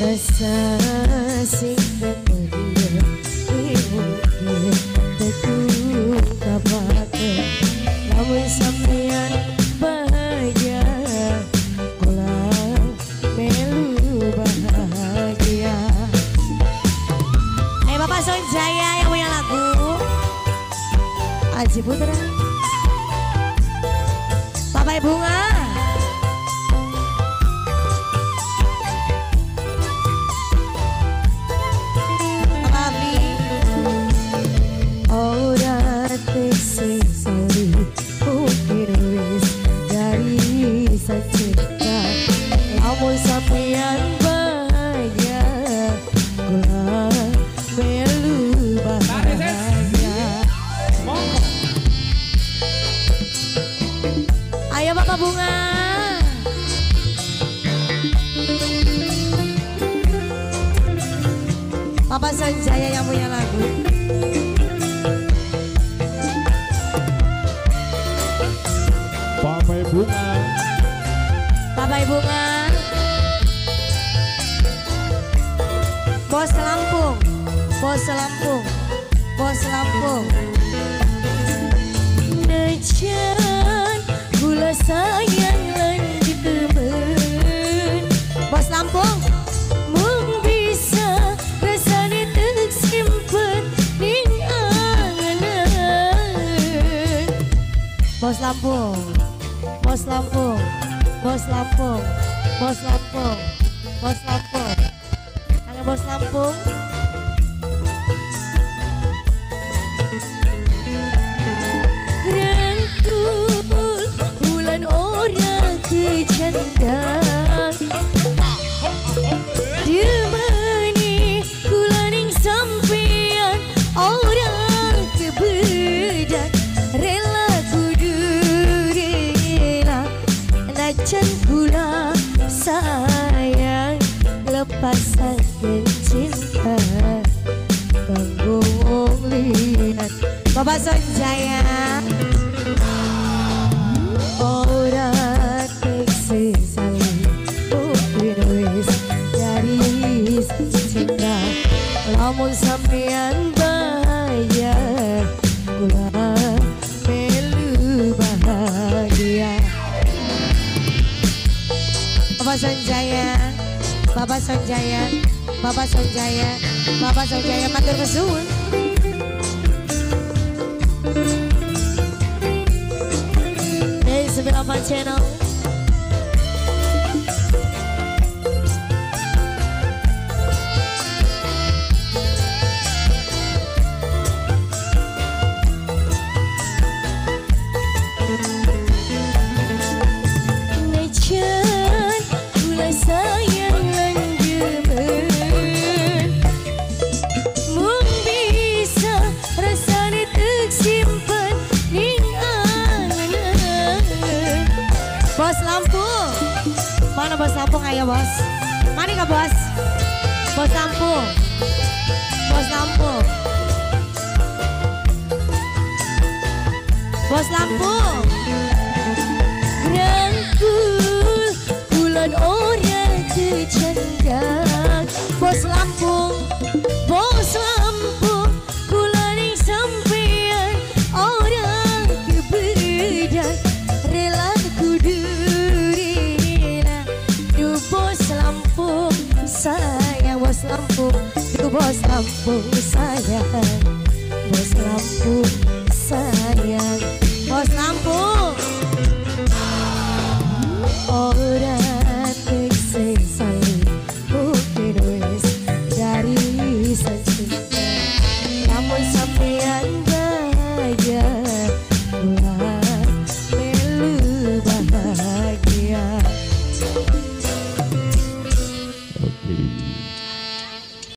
rasa sing kemudian dimungkin teguh kapake namun sampeyan bahagia kula melu bahagia. Ayo Bapak Sonjaya yang punya lagu Aji Putra, Bapak Bunga, Bapak Abi, ora teksi sori mungkin wis dari secipta lamun sampeyan bahagia kula melu bahagia. Ayo Bapak Bunga, Bapak Sanjaya yang punya lagu. Bapak Bunga, Bapak Bunga, Bos Lampung, Bos Lampung, Bos Lampung. Najan gula sayang lanjut temen, Bos Lampung. Mung bisa rasanya tersimpan ning angan. Bos Lampung, Bos Lampung, Bos Lampung, Bos Lampung, Bos Lampung. Hanya Bos Lampung. Rangkul bulan orang kejandang dimani kulaning sampean orang kebedak rela kudu rela najan kula sayang lepasan cinta kanggo wong liat. Bapak Sonjaya ora teksi saling mungkin wis dari cinta lamun sampeyan bahagia kula melu bahagia. Bapak Sonjaya, Bapak Sonjaya, Bapak Sonjaya, Bapak Sonjaya matur nuwun. Dari 98 channel. Najan gula sayang lanjemen mung bisa rasanya tersimpan ning angan. Bos Lampung, mana Bos Lampung? Ayo Bos, mana nggak Bos? Bos Lampung, Bos Lampung, Bos Lampung. Rangkul bulan orang kejandang, Bos Lampung, Bos Lampung. Kulaning sampean orang kebedak rela kudu rela. Du Bos Lampung sayang, Bos Lampung, du Bos Lampung sayang, Bos Lampung.